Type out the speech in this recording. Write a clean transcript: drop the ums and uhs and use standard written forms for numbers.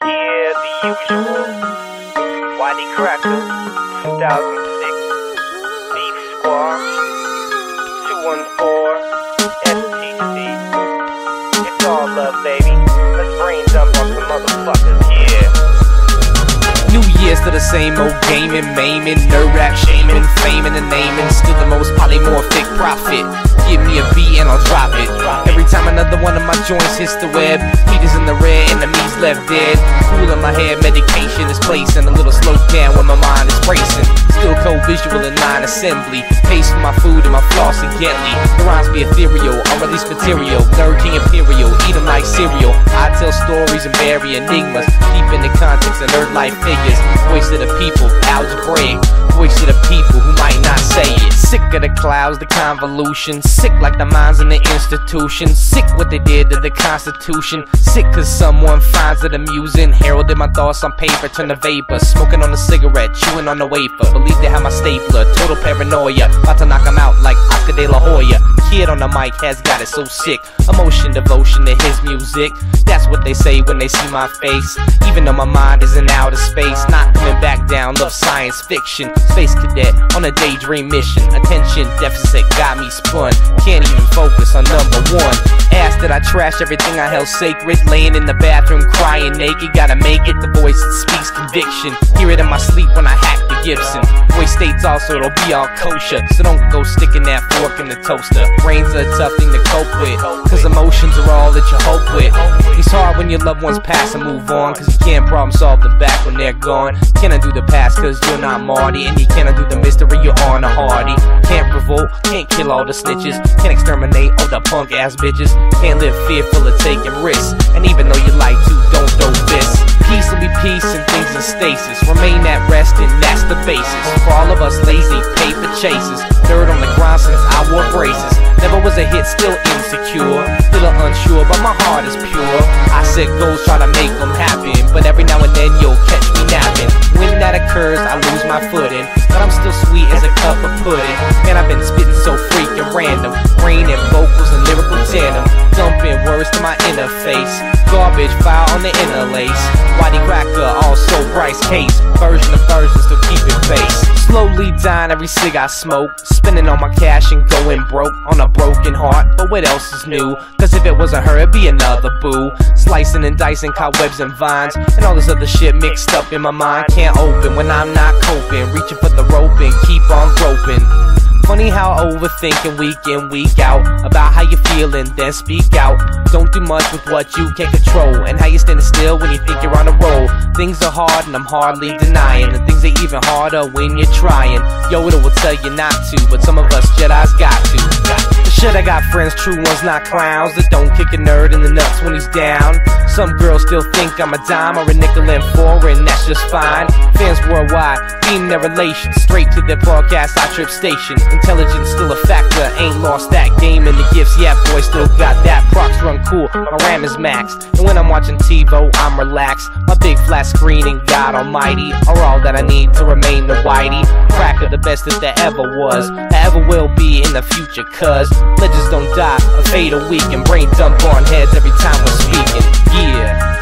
Yeah, the usual. Ytcracker, 2006. Beef Squash, 214, STC. It's all love, baby. Let's brain dump on some motherfuckers, yeah. New Year's to the same old gaming, maiming, Nerdrap, shaming, faming and naming. Still the most polymorphic prophet. Give me a beat and I'll drop it. Every time another one of my joints hits the web, Peter's in the red, enemies left dead. Cool in my head, medication is placing. A little slow down when my mind is racing. Still co-visual in line assembly. Pace for my food and my flossing gently. The rhymes be ethereal, unreleased material. Nerd king imperial, eat them like cereal. I tell stories and bury enigmas. Deep in the context of nerd life figures. Voice of the people, algebraic. Voice of the people who might not say it. Sick of the clouds, the convolutions. Sick like the minds in the institution. Sick what they did to the Constitution. Sick cause someone finds it amusing. Heralded my thoughts on paper, turn to vapor. Smoking on a cigarette, chewing on a wafer. Believe they have my stapler, total paranoia. About to knock him out like Oscar de la Hoya. Kid on the mic has got it so sick. Emotion, devotion to his music. That's what they say when they see my face. Even though my mind is in outer space. Not coming back down, love science fiction. Space cadet on a daydream mission. Attention deficit got me spun. Can't even focus on number one. Asked that I trash everything I held sacred. Laying in the bathroom crying naked. Gotta make it, the voice that speaks conviction. Hear it in my sleep when I hack the Gibson. Voice states also it'll be all kosher. So don't go sticking that fork in the toaster. Brains are a tough thing to cope with, cause emotions are all that you hope with. It's hard when your loved ones pass and move on, cause you can't problem solve the back when they're gone. Can't undo the past cause you're not Marty, and you can't undo the mystery, you're on a hardy. Can't revolt, can't kill all the snitches. Can't exterminate all the punk ass bitches. Can't live fearful of taking risks, and even though you like to, don't throw fists. Peace will be peace and things in stasis. Remain at rest and that's the basis. For all of us lazy paper chasers. Nerd on the grind since I wore braces. Never was a hit, still insecure. Little unsure, but my heart is pure. I set goals, try to make them happen, but every now and then you'll catch me napping. When that occurs, I lose my footing, but I'm still sweet as a cup of pudding. Man, I've been spitting so freaking random. Brain and vocals and lyrical tandem. Dumping words to my interface. Garbage file on the inner lace. Ytcracker, also Bryce case. Version of version, still keeping face. Slowly dying every cig I smoke. Spending all my cash and going broke on a broken heart. But what else is new? Cause if it wasn't her, it'd be another boo. Slicing and dicing cobwebs and vines. And all this other shit mixed up in my mind. Can't open when I'm not coping. Reaching for the rope and keep on groping. Funny how overthinking week in, week out about how you feeling, then speak out. Don't do much with what you can't control, and how you standing still when you think you're on a roll. Things are hard and I'm hardly denying, and things are even harder when you're trying. Yoda will tell you not to, but some of us Jedi's got to. Shit, I got friends, true ones, not clowns, that don't kick a nerd in the nuts when he's down. Some girls still think I'm a dime or a nickel and foreign, that's just fine. Fans worldwide, being their relations, straight to their podcast, I trip station. Intelligence still a factor, ain't lost that game in the gifts, yeah boy, still got that. Procs run cool, my RAM is maxed, and when I'm watching TiVo, I'm relaxed. My big flat screen and God almighty are all that I need to remain the whitey. Cracker, the best that there ever was, that ever will be in the future, cause legends don't die, a fade a week, and brain dump on heads every time we're speaking, yeah.